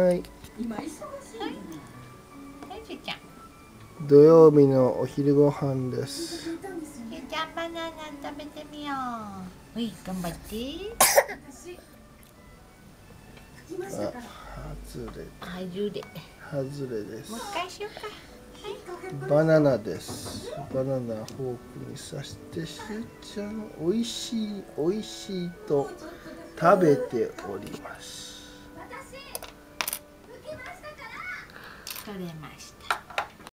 はい。 今忙しい。はい、 しゅうちゃん。 土曜日のお昼ご飯です。 しゅうちゃんバナナ食べてみよう。はい、頑張って。 外れです。 もう一回しようか。 バナナです。バナナフォークに刺してしゅうちゃんおいしいおいしいと食べております。 取れました。